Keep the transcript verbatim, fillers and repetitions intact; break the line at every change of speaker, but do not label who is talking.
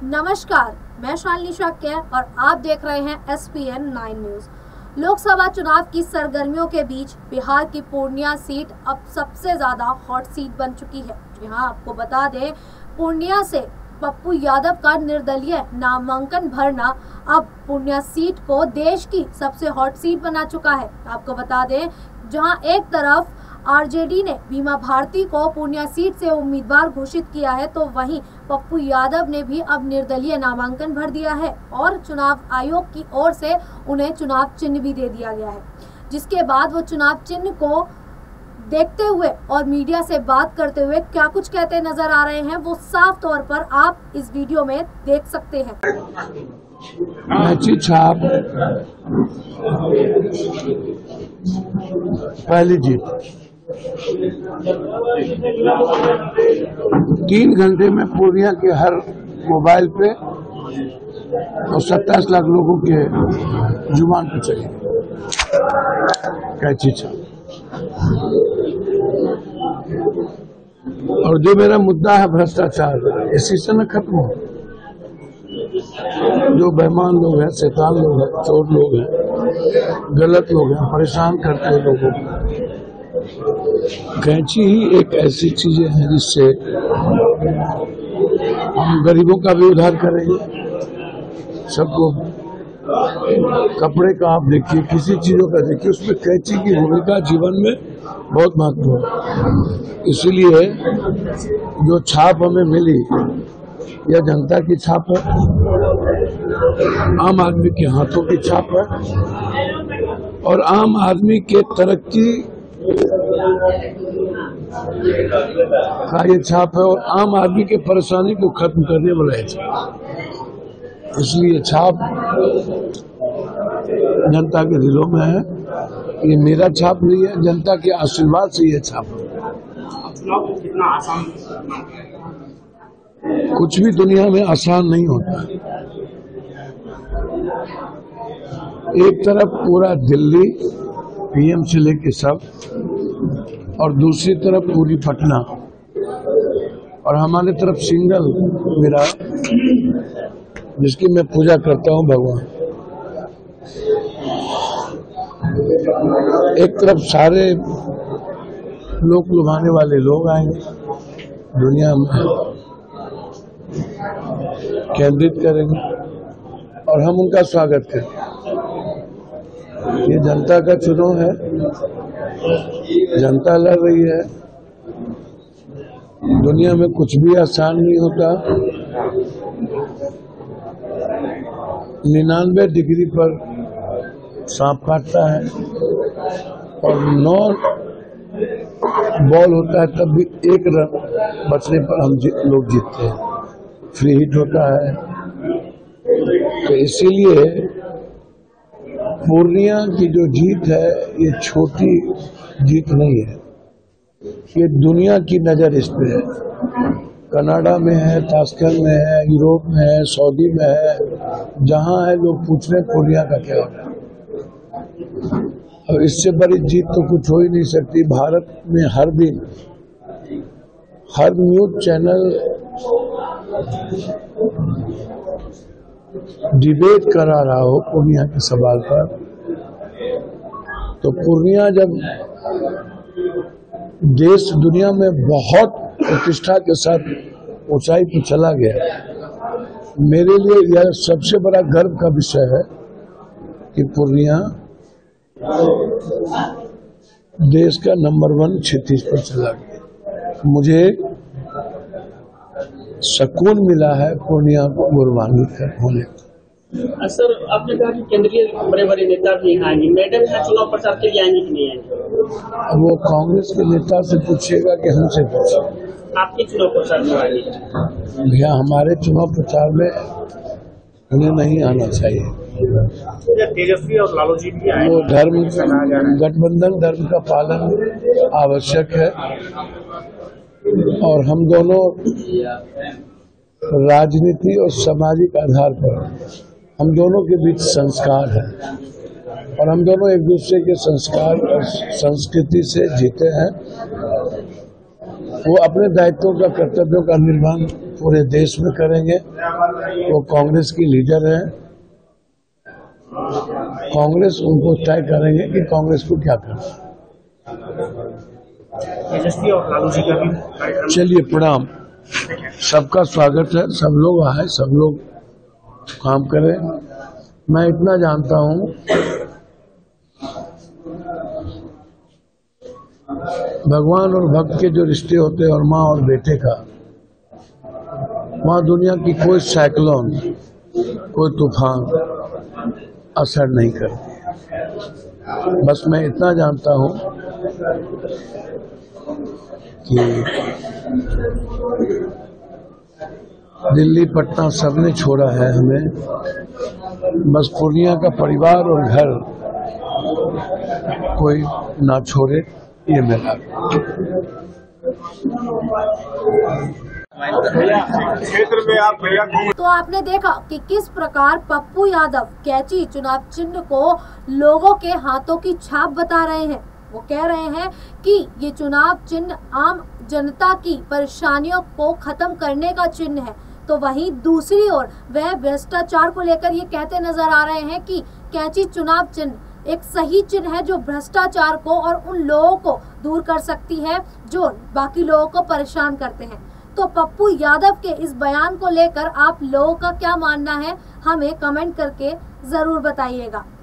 नमस्कार, मैं शालिनी शाक्य और आप देख रहे हैं S P N nine news. Lok Sabha चुनाव की सरगर्मियों के बीच बिहार की पूर्णिया सीट अब सबसे ज्यादा हॉट सीट बन चुकी है। यहाँ आपको बता दें, पूर्णिया से पप्पू यादव का निर्दलीय नामांकन भरना अब पूर्णिया सीट को देश की सबसे हॉट सीट बना चुका है। आपको बता दें, जहां एक तरफ आर जे डी ने बीमा भारती को पूर्णिया सीट से उम्मीदवार घोषित किया है, तो वहीं पप्पू यादव ने भी अब निर्दलीय नामांकन भर दिया है और चुनाव आयोग की ओर से उन्हें चुनाव चिन्ह भी दे दिया गया है। जिसके बाद वो चुनाव चिन्ह को देखते हुए और मीडिया से बात करते हुए क्या कुछ कहते नजर आ रहे हैं, वो साफ तौर पर आप इस वीडियो में देख सकते हैं।
कैंची छाप पहली जीत। तीन घंटे में पूर्णिया के हर मोबाइल पे और सत्ताईस लाख लोगों के जुबान पे चली कैंची छाप। और जो मेरा मुद्दा है भ्रष्टाचार, इसी से न खत्म हो। जो बेईमान लोग हैं, शैतान लोग हैं, चोर लोग हैं, गलत लोग हैं, परेशान करते हैं लोगों को। कैंची ही एक ऐसी चीज है जिससे हम गरीबों का भी उद्धार करेंगे। सबको कपड़े का आप देखिए, किसी चीजों का देखिए, उसमें कैंची की भूमिका जीवन में बहुत महत्वपूर्ण है। इसीलिए जो छाप हमें मिली, यह जनता की छाप है, आम आदमी के हाथों की छाप है और आम आदमी के तरक्की का ये छाप है और आम आदमी के परेशानी को खत्म करने वाला है छाप। इसलिए छाप जनता के दिलों में है। ये मेरा छाप नहीं है, जनता के आशीर्वाद से ये छाप है।
कितना आसान?
कुछ भी दुनिया में आसान नहीं होता। एक तरफ पूरा दिल्ली पी एम से लेके सब और दूसरी तरफ पूरी पटना और हमारे तरफ सिंगल मेरा, जिसकी मैं पूजा करता हूं भगवान। एक तरफ सारे लोग लुभाने वाले लोग आएंगे, दुनिया में केंद्रित करेंगे और हम उनका स्वागत करेंगे। ये जनता का चुनाव है, जनता लड़ रही है। दुनिया में कुछ भी आसान नहीं होता। निन्यानवे डिग्री पर सांप काटता है और नौ बॉल होता है, तब भी एक रन बचने पर हम जी, लोग जीतते हैं। फ्री हिट होता है। तो इसीलिए पूर्णिया की जो जीत है, ये छोटी जीत नहीं है। ये दुनिया की नजर इस पे है। कनाडा में है, तास्कन में है, यूरोप में है, सऊदी में है, जहां है लोग पूछ रहे पूर्णिया का क्या होगा। अब इससे बड़ी जीत तो कुछ हो ही नहीं सकती। भारत में हर दिन हर न्यूज चैनल डिबेट करा रहा हो पूर्णिया के सवाल पर, तो पूर्णिया जब देश दुनिया में बहुत प्रतिष्ठा के साथ ऊंचाई पर चला गया, मेरे लिए यह सबसे बड़ा गर्व का विषय है कि पूर्णिया देश का नंबर वन क्षितिज पर चला गया। मुझे सुकून मिला है पूर्णिया को गौरवान्वित होने का।
सर, आपने कहा कि केंद्रीय बड़े बड़े नेता भी आएंगे, मैडम यहाँ चुनाव प्रचार के लिए आएंगे कि नहीं आएंगे?
वो कांग्रेस के नेता से पूछिएगा कि हमसे पूछिएगा।
आपके चुनाव प्रचार में आएंगे?
भैया, हमारे चुनाव प्रचार में उन्हें नहीं आना चाहिए।
तेजस्वी और लालू जी भी आए।
वो धर्म गठबंधन धर्म का पालन आवश्यक है और हम दोनों राजनीति और सामाजिक आधार पर हम दोनों के बीच संस्कार है और हम दोनों एक दूसरे के संस्कार और संस्कृति से जीते हैं। वो अपने दायित्वों का कर्तव्यों का निर्वहन पूरे देश में करेंगे। वो कांग्रेस की लीडर है, कांग्रेस उनको तय करेंगे कि कांग्रेस को क्या करना।
तेजस्वी और लालू जी का भी कार्यक्रम।
चलिए, प्रणाम, सबका स्वागत है। सब लोग आए, सब लोग काम करें। मैं इतना जानता हूं, भगवान और भक्त के जो रिश्ते होते हैं और माँ और बेटे का, वहां दुनिया की कोई साइक्लोन, कोई तूफान असर नहीं करती। बस मैं इतना जानता हूं कि दिल्ली पटना सबने छोड़ा है हमें, बस पूर्णिया का परिवार और घर कोई ना छोड़े, ये मेरा।
क्षेत्र में आप भैया।
तो आपने देखा कि किस प्रकार पप्पू यादव कैंची चुनाव चिन्ह को लोगों के हाथों की छाप बता रहे हैं। वो कह रहे हैं कि ये चुनाव चिन्ह आम जनता की परेशानियों को खत्म करने का चिन्ह है। तो वहीं दूसरी ओर वह भ्रष्टाचार को लेकर ये कहते नजर आ रहे हैं कि कैंची चुनाव चिन्ह एक सही चिन्ह है जो भ्रष्टाचार को और उन लोगों को दूर कर सकती है जो बाकी लोगों को परेशान करते हैं। तो पप्पू यादव के इस बयान को लेकर आप लोगों का क्या मानना है, हमें कमेंट करके जरूर बताइएगा।